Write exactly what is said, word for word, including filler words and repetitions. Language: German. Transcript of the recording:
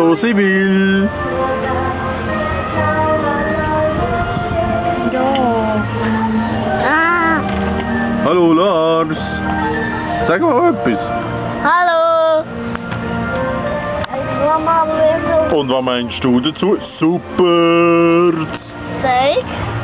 so sie will. Ja. Ah. Hallo Lars. Sag mal etwas. Hallo. Mama, wir Und was meinst du dazu? Super! Steak.